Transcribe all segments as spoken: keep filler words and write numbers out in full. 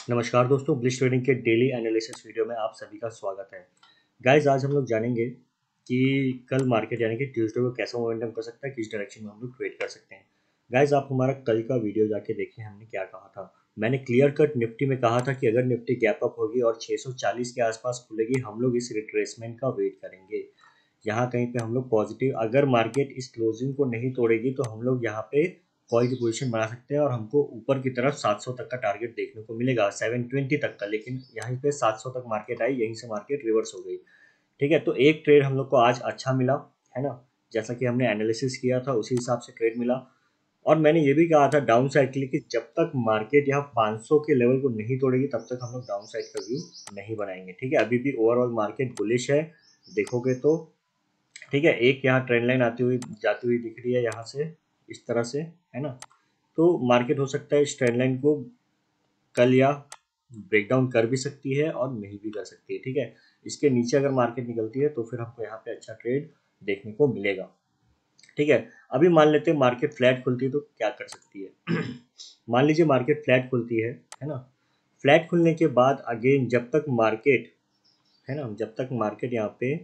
नमस्कार दोस्तों, bullish trading के डेली एनालिसिस वीडियो में आप सभी का स्वागत है। गाइस, आज हम लोग जानेंगे कि कल मार्केट यानी कि ट्यूसडे को कैसा मोमेंटम कर सकता है, किस डायरेक्शन में हम लोग ट्रेड कर सकते हैं। गाइस, आप हमारा कल का वीडियो जाके देखिए, हमने क्या कहा था। मैंने क्लियर कट निफ्टी में कहा था कि अगर निफ्टी गैप अप होगी और छः सौ चालीस के आसपास खुलेगी, हम लोग इस रिट्रेसमेंट का वेट करेंगे। यहाँ कहीं पे हम लोग पॉजिटिव, अगर मार्केट इस क्लोजिंग को नहीं तोड़ेगी तो हम लोग यहाँ पे कॉल की पोजीशन बना सकते हैं और हमको ऊपर की तरफ सात सौ तक का टारगेट देखने को मिलेगा, सात सौ बीस तक का। लेकिन यहाँ पे सात सौ तक मार्केट आई, यहीं से मार्केट रिवर्स हो गई। ठीक है, तो एक ट्रेड हम लोग को आज अच्छा मिला, है ना। जैसा कि हमने एनालिसिस किया था उसी हिसाब से ट्रेड मिला। और मैंने ये भी कहा था डाउन साइड के लिए कि जब तक मार्केट यहाँ पाँच सौ के लेवल को नहीं तोड़ेगी तब तक हम लोग डाउन साइड का व्यू नहीं बनाएंगे। ठीक है, अभी भी ओवरऑल मार्केट बुलिश है, देखोगे तो। ठीक है, एक यहाँ ट्रेंड लाइन आती हुई जाती हुई दिख रही है यहाँ से, इस तरह से, है ना। तो मार्केट हो सकता है इस ट्रेंड लाइन को कल या ब्रेकडाउन कर भी सकती है और नहीं भी कर सकती है। ठीक है, इसके नीचे अगर मार्केट निकलती है तो फिर हमको यहाँ पे अच्छा ट्रेड देखने को मिलेगा। ठीक है, अभी मान लेते हैं मार्केट फ्लैट खुलती है तो क्या कर सकती है। मान लीजिए मार्केट फ्लैट खुलती है है ना। फ्लैट खुलने के बाद अगेन जब तक मार्केट, है ना, जब तक मार्केट यहाँ पे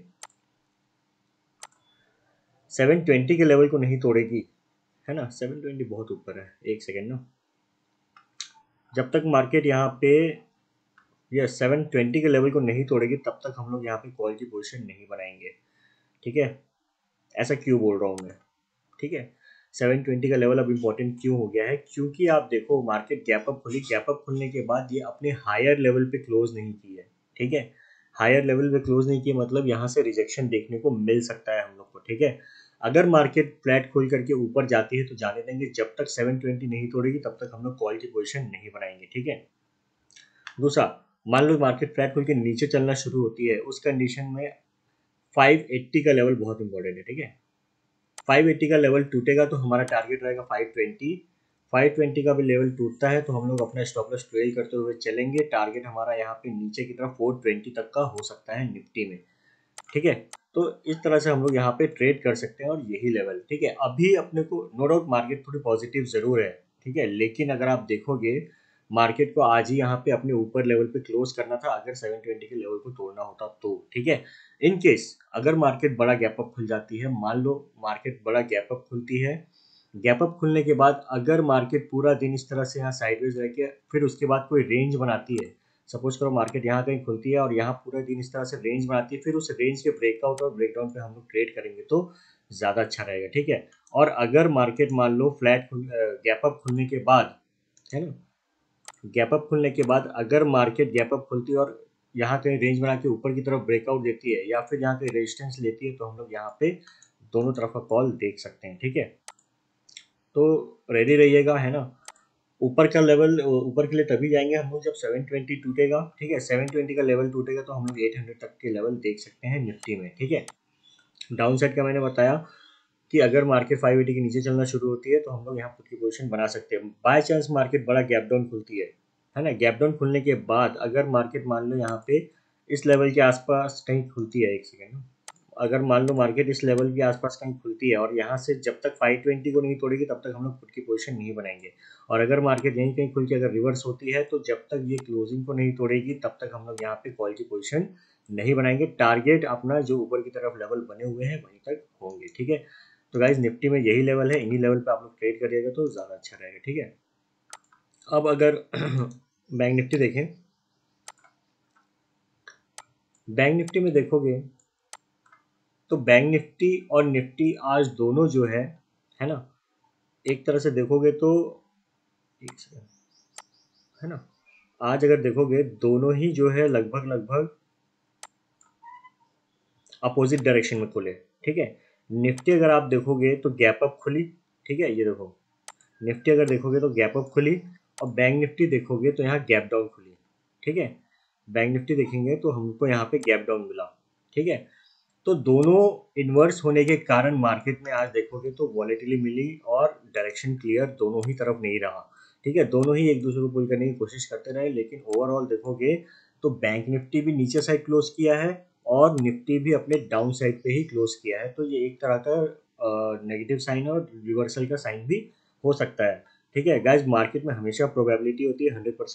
सेवन ट्वेंटी के लेवल को नहीं तोड़ेगी, है ना। सेवन ट्वेंटी बहुत ऊपर है, एक सेकेंड ना। जब तक मार्केट यहाँ पे ये सेवन ट्वेंटी के लेवल को नहीं तोड़ेगी तब तक हम लोग यहाँ पे कॉल की पोजीशन नहीं बनाएंगे। ठीक है, ऐसा क्यों बोल रहा हूँ मैं। ठीक है, सेवन ट्वेंटी का लेवल अब इम्पोर्टेंट क्यों हो गया है, क्योंकि आप देखो मार्केट गैप अप खुली, गैप अप खुलने के बाद ये अपने हायर लेवल पे क्लोज नहीं की है। ठीक है, हायर लेवल पे क्लोज नहीं किया मतलब यहाँ से रिजेक्शन देखने को मिल सकता है हम लोग को। ठीक है, अगर मार्केट फ्लैट खोल करके ऊपर जाती है तो जाने देंगे, जब तक सेवन ट्वेंटी नहीं तोड़ेगी तब तक हम लोग कॉल की पोजीशन नहीं बनाएंगे। ठीक है, दूसरा, मान लो मार्केट फ्लैट खुल के नीचे चलना शुरू होती है, उस कंडीशन में फाइव एट्टी का लेवल बहुत इंपॉर्टेंट है। ठीक है, फाइव एट्टी का लेवल टूटेगा तो हमारा टारगेट रहेगा फाइव ट्वेंटी। फाइव ट्वेंटी का भी लेवल टूटता है तो हम लोग अपना स्टॉप लॉस ट्रेल करते हुए चलेंगे। टारगेट हमारा यहाँ पे नीचे की तरफ फोर ट्वेंटी तक का हो सकता है निफ्टी में। ठीक है, तो इस तरह से हम लोग यहाँ पे ट्रेड कर सकते हैं और यही लेवल। ठीक है, अभी अपने को नो डाउट मार्केट थोड़ी पॉजिटिव जरूर है। ठीक है, लेकिन अगर आप देखोगे मार्केट को आज ही यहाँ पे अपने ऊपर लेवल पे क्लोज करना था अगर सेवन ट्वेंटी के लेवल को तोड़ना होता तो। ठीक है, इन केस अगर मार्केट बड़ा गैप अप खुल जाती है, मान लो मार्केट बड़ा गैप अप खुलती है, गैप अप खुलने के बाद अगर मार्केट पूरा दिन इस तरह से यहाँ साइडवेज रह के फिर उसके बाद कोई रेंज बनाती है, सपोज करो मार्केट यहाँ कहीं खुलती है और यहाँ पूरा दिन इस तरह से रेंज बनाती है, फिर उस रेंज के ब्रेकआउट और ब्रेकडाउन पे हम लोग ट्रेड करेंगे तो ज़्यादा अच्छा रहेगा। ठीक है, और अगर मार्केट मान लो फ्लैट खुल गैप अप खुलने के बाद, है ना, गैप अप खुलने के बाद अगर मार्केट गैप अप खुलती है और यहाँ कहीं रेंज बना के ऊपर की तरफ ब्रेकआउट देती है या फिर यहाँ कहीं रेजिस्टेंस लेती है तो हम लोग यहाँ पे दोनों तरफ का कॉल देख सकते हैं। ठीक है, तो रेडी रहिएगा, है ना। ऊपर का लेवल, ऊपर के लिए तभी जाएंगे हम लोग जब सेवन ट्वेंटी टूटेगा। ठीक है, सेवन ट्वेंटी का लेवल टूटेगा तो हम लोग एट हंड्रेड तक के लेवल देख सकते हैं निफ्टी में। ठीक है, डाउन साइड का मैंने बताया कि अगर मार्केट फाइव एटी के नीचे चलना शुरू होती है तो हम लोग यहाँ खुद की पोजीशन बना सकते हैं। बाय चांस मार्केट बड़ा गैप डाउन खुलती है है ना, गैप डाउन खुलने के बाद अगर मार्केट मान लो यहाँ पे इस लेवल के आसपास कहीं खुलती है, एक सेकेंड, अगर मान लो मार्केट इस लेवल के आसपास कहीं खुलती है और यहाँ से जब तक फाइव ट्वेंटी को नहीं तोड़ेगी तब तक हम लोग खुद की पोजीशन नहीं बनाएंगे। और अगर मार्केट यहीं कहीं खुल के अगर रिवर्स होती है तो जब तक ये क्लोजिंग को नहीं तोड़ेगी तब तक हम लोग यहाँ पे कॉल की पोजीशन नहीं बनाएंगे। टारगेट अपना जो ऊपर की तरफ लेवल बने हुए हैं वहीं तक होंगे। ठीक है, तो गाइज निफ्टी में यही लेवल है, इन्हीं लेवल पे आप लोग ट्रेड करिएगा तो ज़्यादा अच्छा रहेगा। ठीक है, अब अगर बैंक निफ्टी देखें, बैंक निफ्टी में देखोगे तो बैंक निफ्टी और निफ्टी आज दोनों जो है है ना, एक तरह से देखोगे तो, एक सेकंड, है ना, आज अगर देखोगे दोनों ही जो है लगभग लगभग अपोजिट डायरेक्शन में खुले। ठीक है, निफ्टी अगर आप देखोगे तो गैप अप खुली। ठीक है, ये देखो निफ्टी अगर देखोगे तो गैप अप खुली और बैंक निफ्टी देखोगे तो यहाँ गैप डाउन खुली। ठीक है, बैंक निफ्टी देखेंगे तो हमको यहाँ पे गैप डाउन मिला। ठीक है, तो दोनों इन्वर्स होने के कारण मार्केट में आज देखोगे तो वॉलेटिली मिली और डायरेक्शन क्लियर दोनों ही तरफ नहीं रहा। ठीक है, दोनों ही एक दूसरे को पुल करने की कोशिश करते रहे, लेकिन ओवरऑल देखोगे तो बैंक निफ्टी भी नीचे साइड क्लोज किया है और निफ्टी भी अपने डाउन साइड पे ही क्लोज किया है। तो ये एक तरह का नेगेटिव साइन और रिवर्सल का साइन भी हो सकता है। ठीक है गाइज, मार्केट में हमेशा प्रोबेबिलिटी होती है हंड्रेड परसेंट,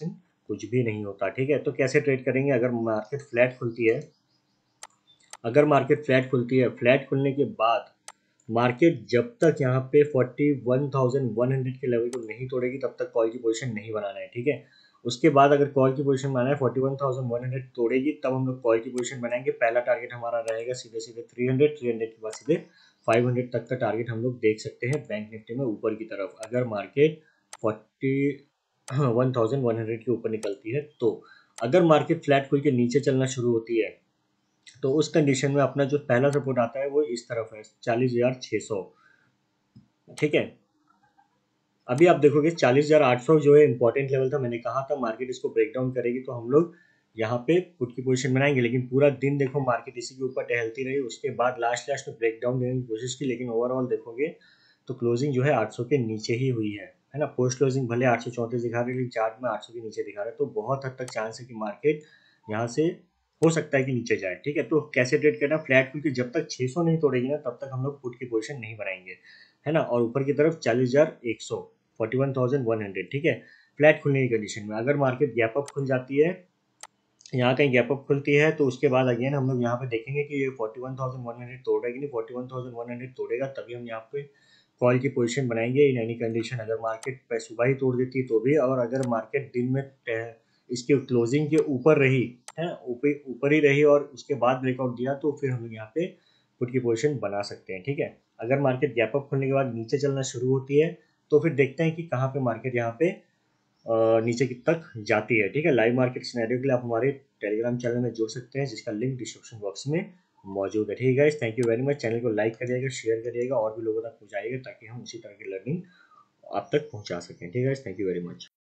कुछ भी नहीं होता, ठीक है। तो कैसे ट्रेड करेंगे, अगर मार्केट फ्लैट खुलती है, अगर मार्केट फ्लैट खुलती है, फ्लैट खुलने के बाद मार्केट जब तक यहाँ पे forty one thousand one hundred के लेवल को नहीं तोड़ेगी तब तक कॉल की पोजीशन नहीं बनाना है, ठीक है। उसके बाद अगर कॉल की पोजीशन बनाना है, forty one thousand one hundred तोड़ेगी तब हम लोग कॉल की पोजीशन बनाएंगे। पहला टारगेट हमारा रहेगा सीधे सीधे थ्री हंड्रेड, थ्री हंड्रेड के बाद सीधे फाइव हंड्रेड तक का टारगेट हम लोग देख सकते हैं बैंक निफ्टी में ऊपर की तरफ, अगर market forty one thousand one hundred के ऊपर निकलती है तो। अगर मार्केट फ्लैट खुल के नीचे चलना शुरू होती है तो उस कंडीशन में अपना जो पहला सपोर्ट आता है वो इस तरफ है, चालीस हजार छः सौ, ठीक है। अभी आप देखोगे चालीस हजार आठ सौ जो है इंपॉर्टेंट लेवल था, मैंने कहा था मार्केट इसको ब्रेक डाउन करेगी तो हम लोग यहाँ पे पुट की पोजीशन बनाएंगे, लेकिन पूरा दिन देखो मार्केट इसी के ऊपर टहलती रही, उसके बाद लास्ट लास्ट में ब्रेक डाउन देने की कोशिश की, लेकिन ओवरऑल देखोगे तो क्लोजिंग जो है आठ सौ के नीचे ही हुई है है ना। पोस्ट क्लोजिंग भले आठ सौ चौंतीस दिखा रही है लेकिन चार्ट में आठ सौ के नीचे दिखा रहा है, तो बहुत हद तक चांस है कि मार्केट यहाँ से हो सकता है कि नीचे जाए, ठीक है। तो कैसे ट्रेड करना, फ्लैट क्योंकि जब तक छह सौ नहीं तोड़ेगी ना तब तक हम लोग पुट की पोजीशन नहीं बनाएंगे, है ना। और ऊपर की तरफ चालीस हजार एक सौ, forty one thousand one hundred, ठीक है। फ्लैट खुलने की कंडीशन में अगर मार्केट गैप अप खुल जाती है, यहाँ कहीं गैप अप खुलती है तो उसके बाद अगेन हम लोग यहाँ पे देखेंगे कि ये forty one thousand one hundred तोड़ रहा है कि नहीं। Forty one thousand one hundred तोड़ेगा तभी हम यहाँ पे कॉल की पोजीशन बनाएंगे इन एनी कंडीशन। अगर मार्केट पे सुबह ही तोड़ देती है तो भी, और अगर मार्केट दिन में अ, इसके क्लोजिंग के ऊपर रही है, ऊपर ऊपर ही रही और उसके बाद ब्रेकआउट दिया तो फिर हम लोग यहाँ पे पुट की पोजीशन बना सकते हैं, ठीक है। अगर मार्केट गैप अप खुलने के बाद नीचे चलना शुरू होती है तो फिर देखते हैं कि कहाँ पे मार्केट यहाँ पे अ, नीचे की तक जाती है, ठीक है। लाइव मार्केट सिनेरियो के लिए आप हमारे टेलीग्राम चैनल में जुड़ सकते हैं जिसका लिंक डिस्क्रिप्शन बॉक्स में मौजूद है, ठीक है guys. Thank you very much. Channel को लाइक करिएगा, शेयर करिएगा और भी लोगों तक पहुंचाइएगा ताकि हम उसी तरह की लर्निंग आप तक पहुंचा सकें, ठीक है guys. Thank you very much.